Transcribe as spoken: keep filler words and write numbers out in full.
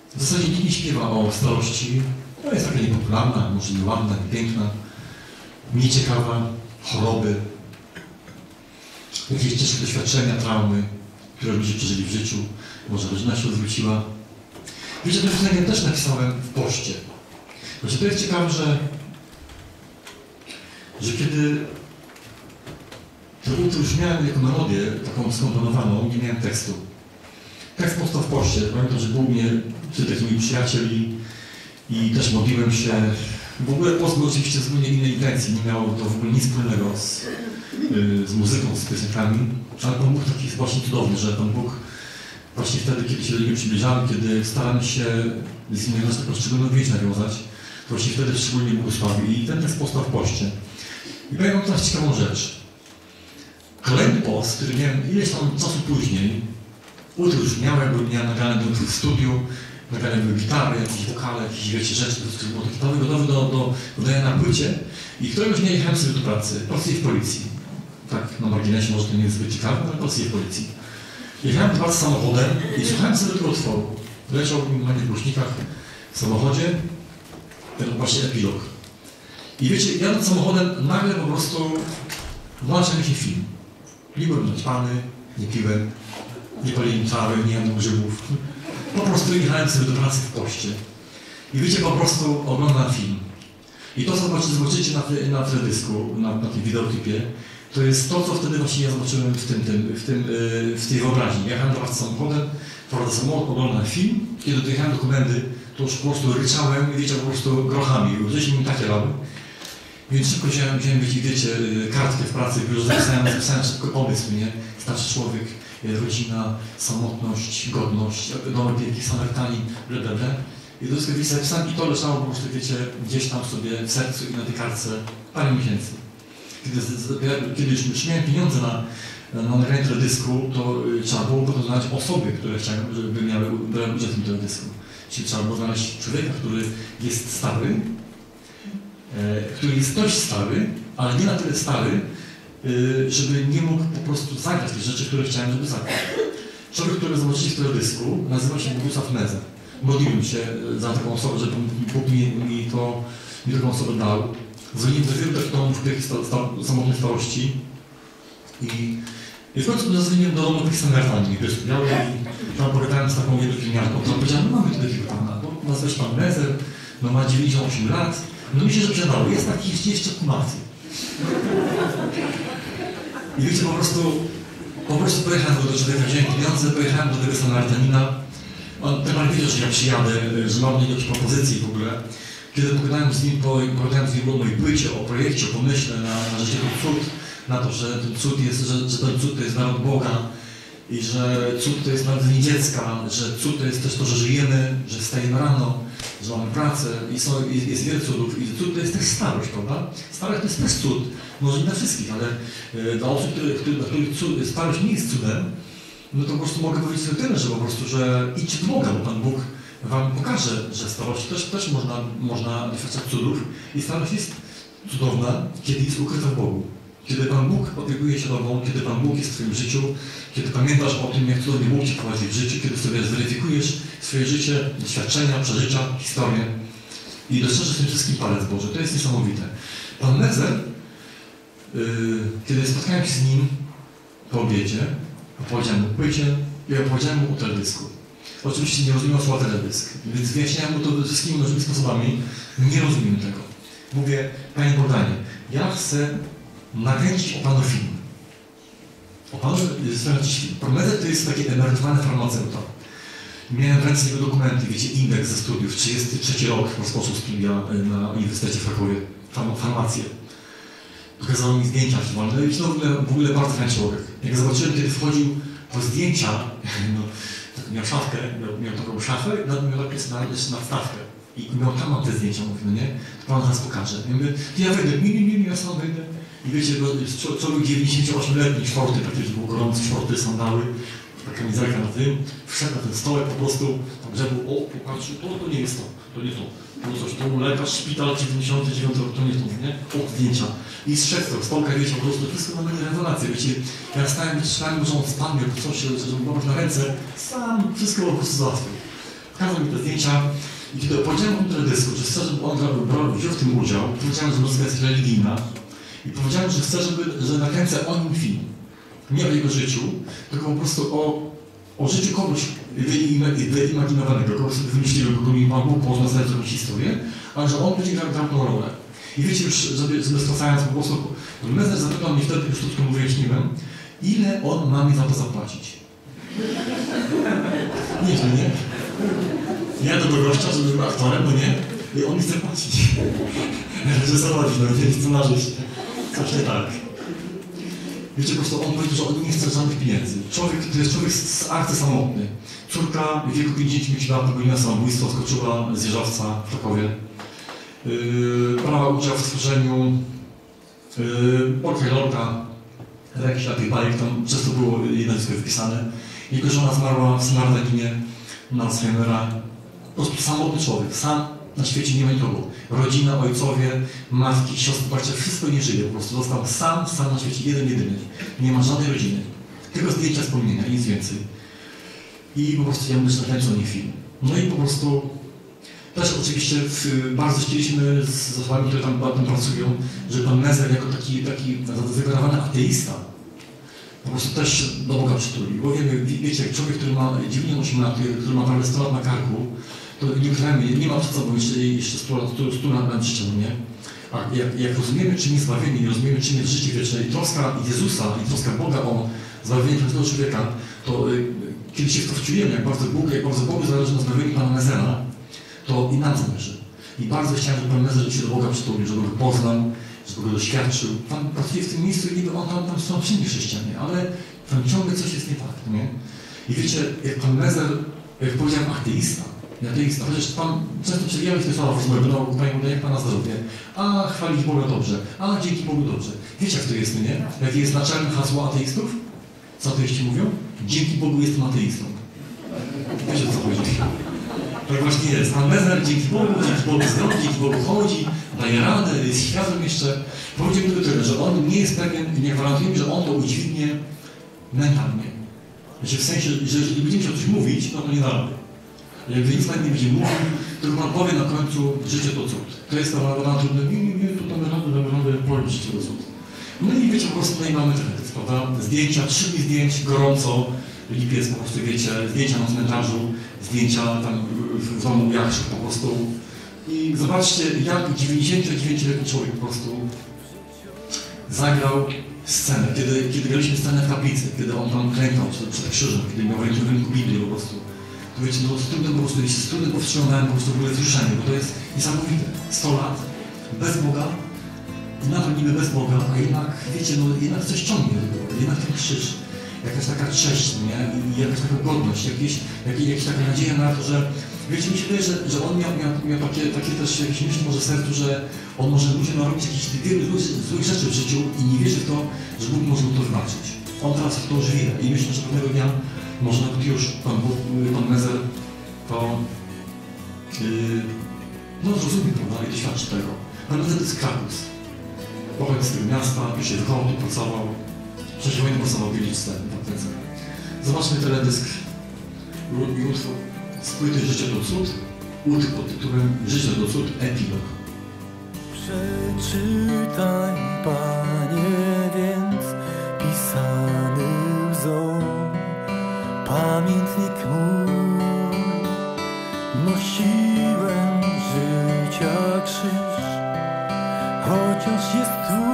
W zasadzie nikt nie śpiewa o starości. No jest taka niepopularna, może nieładna, niepiękna, nieciekawa, choroby, jakieś ciężkie doświadczenia, traumy, które ludzie przeżyli w życiu, może rodzina się odwróciła. Wiecie, to piosenkę też napisałem w poście. Właśnie to jest ciekawe, że, że kiedy to utwór już miałem jako melodię taką skomponowaną, nie miałem tekstu. Tekst powstał w poście. Pamiętam, że był mnie przy takimi przyjacieli i też modliłem się. W ogóle post był oczywiście zupełnie innej intencji, nie miało to w ogóle nic wspólnego z, z muzyką, z piosenkami, ale Pan Bóg taki jest właśnie cudowny, że Pan Bóg właśnie wtedy, kiedy się do Niego przybliżamy, kiedy staramy się z Nim taką szczególną więź nawiązać, to właśnie wtedy szczególnie błogosławi. I ten tekst powstał w poście. I powiem teraz ciekawą rzecz. Kolejny post, który miałem ileś tam czasu później, utwór już miałem, bo miałem nagrane do w studiu, nagrane były gitary, jakieś wokale, jakieś wiecie rzeczy, to było taki gotowy, gotowy do, do wydania na płycie. I któregoś dnia jechałem sobie do pracy, pracuję w policji. Tak, na marginesie może to nie jest zbyt ciekawe, ale pracuję w policji. Jechałem do pracy samochodem i słuchałem sobie tego utworu. Leciał na mnie w głośnikach w samochodzie, ten właśnie epilog. I wiecie, jadąc samochodem, nagle po prostu włączam jakiś film. Nie byłem naćpany, nie piłem, nie paliłem trawy, nie jadłem grzybów. Po prostu jechałem sobie do pracy w poście. I wiecie, po prostu oglądam film. I to, co zobaczycie na, na teledysku, na, na tym wideoklipie, to jest to, co wtedy właśnie ja zobaczyłem w, tym, tym, w, tym, yy, w tej wyobraźni. Jechałem do pracy samochodem, prowadzę samochód, oglądam film. Kiedy dojechałem do komendy, to już po prostu ryczałem i wiecie, po prostu grochami. Gdzieś mi takie lały. Więc szybko wziąłem, wziąłem wiecie, wiecie, kartkę w pracy, już zapisałem, zapisałem szybko pomysł, nie? Starszy człowiek, rodzina, samotność, godność, domy piękny, Samarytanin, bla, bla, bla. I to wszystko zapisałem i to leżało po prostu, wiecie, gdzieś tam sobie w sercu i na tej kartce parę miesięcy. Kiedy, kiedy już miałem pieniądze na, na nagranie teledysku, to trzeba było potem znaleźć osoby, które chciałem, żeby miały brać udział w tym teledysku. Czyli trzeba było znaleźć człowieka, który jest stary, e, który jest dość stary, ale nie na tyle stary, e, żeby nie mógł po prostu zagrać tych rzeczy, które chciałem, żeby zagrać. Człowiek, który zobaczyli w teledysku, nazywa się Bogusław Meza. Modliłem się za taką osobę, żeby Bóg mi, mi, to, mi taką osobę dał. Dzwoniłem do wielu takich domów tych samotnej starości i, i w końcu zadzwoniłem do domu tych Samarytanin, wiesz, i tam pogadałem z taką jedną pielęgniarką, która powiedziała, no mamy tu takiego pana, no nazwać pan Mezer, no ma dziewięćdziesiąt osiem lat, no mi się, że przydało, jest taki jeszcze, jeszcze kumaty. I wiecie, po prostu, po prostu pojechałem do człowieka, wziąłem pieniądze, pojechałem do tego Samarytanina. On temat wiedział, że ja przyjadę, że mam jakieś propozycje w ogóle. Kiedy pogadałem z nim, pogadałem z nim o mojej płycie, o projekcie, o pomyśle na, na rzecz tego cud, na to, że ten cud jest, że, że ten cud to jest naród Boga i że cud to jest narodzenie dziecka, że cud to jest też to, że żyjemy, że wstajemy rano, że mamy pracę i są, jest, jest wiele cudów i cud to jest też starość, prawda? Starość to jest też cud, może nie dla wszystkich, ale e, dla osób, które, które, dla których cud, starość nie jest cudem, no to po prostu mogę powiedzieć sobie tyle, że po prostu, że idźcie do Boga, bo Pan Bóg Wam pokaże, że starość też, też można, można doświadczać cudów i starość jest cudowna, kiedy jest ukryta w Bogu. Kiedy Pan Bóg opiekuje się Tobą, kiedy Pan Bóg jest w Twoim życiu, kiedy pamiętasz o tym, jak cudownie Bóg Cię prowadzi w życiu, kiedy sobie zweryfikujesz swoje życie, doświadczenia, przeżycia, historię i dostrzeżesz w tym wszystkim palec Boży. To jest niesamowite. Pan Mezer, yy, kiedy spotkałem się z nim po obiedzie, opowiedziałem mu o płycie i opowiedziałem mu o teledysku. Oczywiście nie rozumiał słowa teledysk, więc wyjaśniałem mu to wszystkimi możliwymi sposobami. Nie rozumiem tego. Mówię, Panie Bogdanie, ja chcę nakręcić o Panu film. O Panu nakręcić film. Prometer to jest taki emerytowany farmaceuta. Miałem w ręce jego dokumenty, wiecie, indeks ze studiów, trzydziesty trzeci rok rozpoczął studia na Uniwersytecie w Krakowie, farmację. Pokazał mi zdjęcia archiwalne i to w ogóle, w ogóle bardzo fajny człowiek. Jak zobaczyłem, kiedy wchodził po zdjęcia, no, tak miał szafkę, miał, miał taką szafę i miał tak jeszcze nadstawkę. I miał tam mam te zdjęcia, mówi, no nie, to Pan zaraz pokaże. Ja mówię, to ja wyjdę, nie, nie, nie, ja sam wyjdę. I wiecie, człowiek dziewięćdziesięcioośmioletni, szporty, praktycznie był gorący, szporty, sandały, taka kamizelka na tym, wszedł na ten stołek po prostu, tam grzebu, o, popatrzył, to, to nie jest to, to nie to. To coś, to mu lekarz, szpital, dziewięćdziesiąty dziewiąty rok, to nie to, nie? O, zdjęcia. I zszedł z stołka, wiecie, po prostu wszystko na mnie rewelacje, wiecie. Ja stałem, czytałem, że on spadł, coś, żeby popatrz na ręce, sam wszystko po prostu załatwił. Pokazał mi te zdjęcia i kiedy opowiedziałem mu teledysku, że chcę, żeby on brał, wziął w tym udział, powiedziałem, że muzyka jest religijna i powiedziałem, że chcę, żeby, że nakręcę o nim film. Nie o jego życiu, tylko po prostu o, o życiu kogoś wyimaginowanego, kogoś sobie wymyśliłem, kogo mi Pan Bóg poznał znać jakąś historię, ale że on będzie grał, grał tą rolę. I wiecie już, żeby, żeby stracając po prostu, Mezer zapytał mnie wtedy, już troszkę mu wyjaśniłem, ile on ma mi za to zapłacić. Nie, to nie. Ja do gościa, żeby był aktorem, no nie? I on mi chce płacić. Reżyserować, no nie scenarzyść. Coś nie tak. Wiecie, po prostu on powiedział, że on nie chce żadnych pieniędzy. Człowiek, to jest człowiek z arcy samotny. Córka w wieku pięćdziesięciu lat popełniła samobójstwo, skoczyła z wieżowca w Krakowie. Yy, brała udział w stworzeniu yy, Portfelorka, jakiś na tych bajek, tam często było jej nazwisko wpisane. Jego żona zmarła w Snardaginie na Alzheimera. Po prostu samotny człowiek, sam na świecie nie ma nikogo. Rodzina, ojcowie, matki, siostry, bracia, wszystko nie żyje. Po prostu został sam, sam na świecie, jeden, jedyny. Nie ma żadnej rodziny. Tylko zdjęcia, wspomnienia, nic więcej. I po prostu ja mówię, że nakręcą nie film. No i po prostu też oczywiście w, bardzo chcieliśmy z osobami, które tam, tam pracują, że pan Mezer jako taki, taki zadeklarowany ateista po prostu też do Boga przytuli. Bo wiemy, wiecie, jak człowiek, który ma dziewięćdziesiąt osiem lat, który ma prawie sto lat na karku, to nie ukrywajmy, nie ma przed sobą jeszcze, jeszcze stu lat, stu lat na życiu, nie? A jak, jak rozumiemy, czym jest zbawienie, rozumiemy, czym jest życie wieczne i troska Jezusa, i troska Boga o zbawienie każdego człowieka, to y, kiedy się w to wczujemy, jak bardzo Bóg, jak bardzo Bogu zależy na zbawieniu Pana Mezera, to i nam zależy. I bardzo chciałem, żeby Pan Mezer się do Boga przytulił, żeby go poznał, żeby go doświadczył. Pan pracuje w tym miejscu i niby on tam, tam są wszędzie chrześcijanie, ale tam ciągle coś jest nie tak, nie? I wiecie, jak Pan Mezer, jak powiedziałem, ateista, ateista, chociaż Pan często przewijałeś te słowa w rozmowie, no Panie, jak Pana zdrowie, a chwalić Boga dobrze, a dzięki Bogu dobrze. Wiecie, jak to jest, nie? Jakie jest naczelne hasło ateistów? Co ateiści mówią? Dzięki Bogu jestem ateistą. Wiecie, o co chodzi? Tak właśnie jest. Pan Mezer dzięki Bogu, dzięki Bogu zdrowi, dzięki Bogu chodzi, daje radę, jest świadom jeszcze. Powiedział tylko tyle, że on nie jest pewien, nie gwarantuje mi, że on to udźwignie mentalnie. Znaczy w sensie, że jeżeli będziemy się o coś mówić, no to nie da rady. Jak nic Pan nie będzie mówił, tylko Pan powie na końcu, życie to cud. To jest ta rada trudna, nie, nie, nie, to damy radę, damy radę, powiem życie to cud. No i wiecie, po prostu, no i mamy teledysk, prawda? Zdjęcia, trzy dni zdjęć, gorąco, lipiec po prostu, wiecie, zdjęcia na cmentarzu, zdjęcia tam w domu Jakrzych po prostu. I zobaczcie, jak dziewięćdziesięciodziewięcioletni człowiek po prostu zagrał scenę, kiedy, kiedy graliśmy scenę w kaplicy, kiedy on tam klękał przed, przed krzyżem, kiedy miał w ręku, w ręku Biblię po prostu. To wiecie, no z trudem po prostu, z trudem powstrzymałem po prostu w ogóle wzruszenie, bo to jest niesamowite. sto lat, bez Boga, i nadal niby bez Boga, a jednak, wiecie, no jednak coś ciągnie do tego, jednak ten krzyż, jakaś taka cześć, nie? I jakaś taka godność, jakieś, jakieś, jakaś taka nadzieja na to, że, wiecie, mi się wydaje, że, że on miał, miał, miał takie, takie też jakieś myśli może w sercu, że on może ludziom narobić jakichś wielu złych, złych rzeczy w życiu i nie wierzy w to, że Bóg może mu to wybaczyć. On teraz w to już wie i myślę, że pewnego dnia może nawet już Pan, Bóg, pan Mezer to yy, no zrozumie, prawda, i doświadczy tego. Pan Mezer to jest Kraków. Pochodzi z tego miasta, tu się wychował, tu pracował. W czasie wojny pracował w Wieliczce, w Aptece. Zobaczmy teledysk i utwór z płyty Życie to cud, utwór pod tytułem Życie to cud, epilog. Przeczytaj, Panie, więc pisany wzór, pamiętnik mój, nosiłem życia krzyż, chociaż jest tu